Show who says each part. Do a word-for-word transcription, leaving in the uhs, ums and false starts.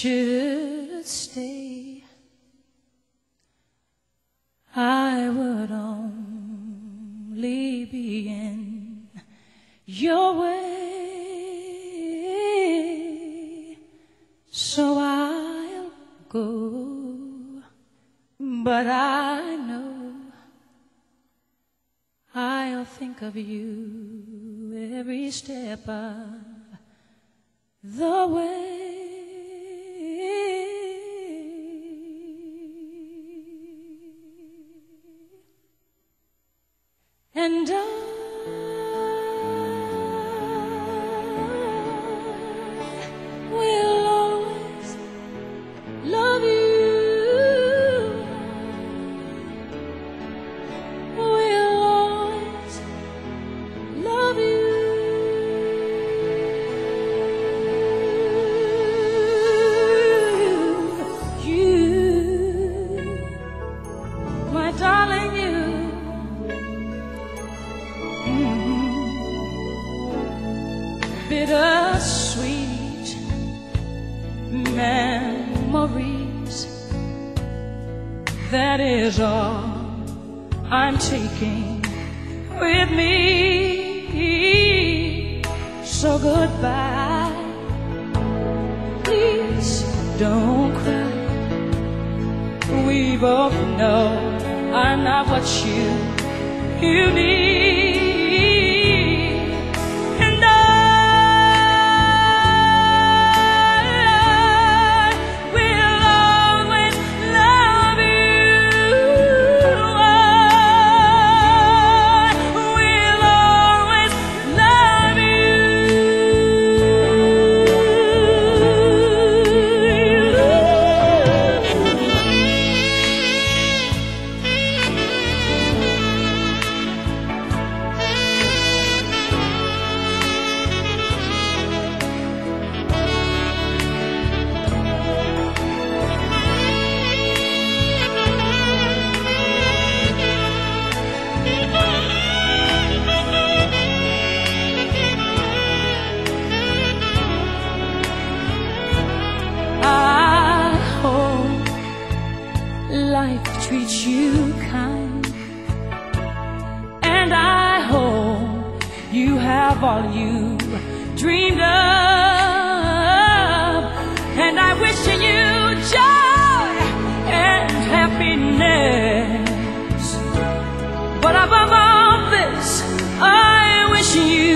Speaker 1: should stay, I would only be in your way. So I'll go, but I know I'll think of you every step of the way. And I will always love you. Will always love you. You, my darling, you. Bittersweet memories, that is all I'm taking with me. So goodbye, please don't cry. We both know I'm not what you, you need. Life treats you kind, and I hope you have all you dreamed of, and I wish you joy and happiness. But above all this, I wish you